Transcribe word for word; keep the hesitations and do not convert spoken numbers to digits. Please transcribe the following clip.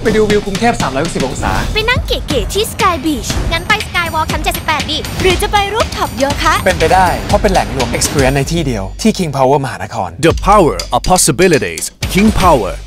ไปดูวิวกรุงเทพสามร้อยหกสิบองศาไปนั่งเก๋ๆที่ Sky Beach งั้นไป Skywalk ชั้นเจ็ดสิบแปดดิหรือจะไปรูฟท็อปโยคะเป็นไปได้เพราะเป็นแหล่งรวม experience ในที่เดียวที่ King Power มหานคร The power of possibilities King Power